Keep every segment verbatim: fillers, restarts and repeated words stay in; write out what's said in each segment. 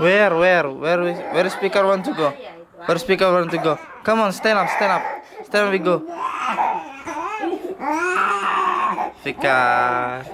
Where, where, where, is, where is speaker want to go? Where speaker want to go? Come on, stand up, stand up, stand up, we go. Speaker.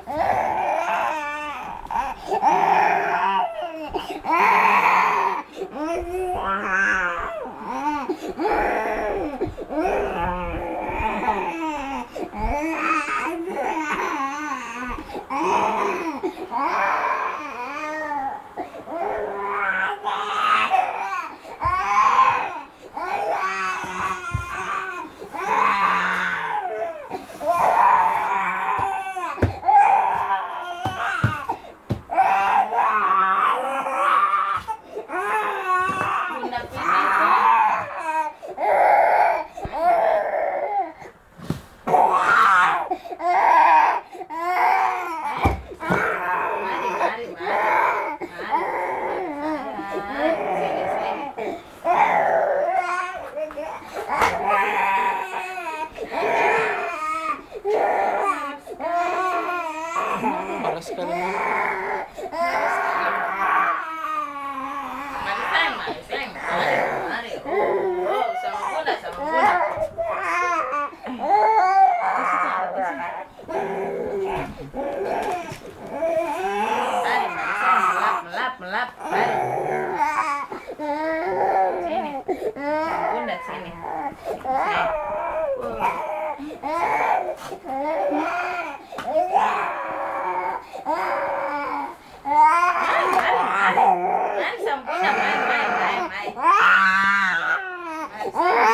Panas sekali. Mari sayang, mari sayang, mari, mari. Oh, oh, sama bunda, sama bunda. Mari, mari sayang, melap, melap, melap, mari. Sini, sama bunda sini. Sini. Mari sama bunda, mari, mari, mari, mari.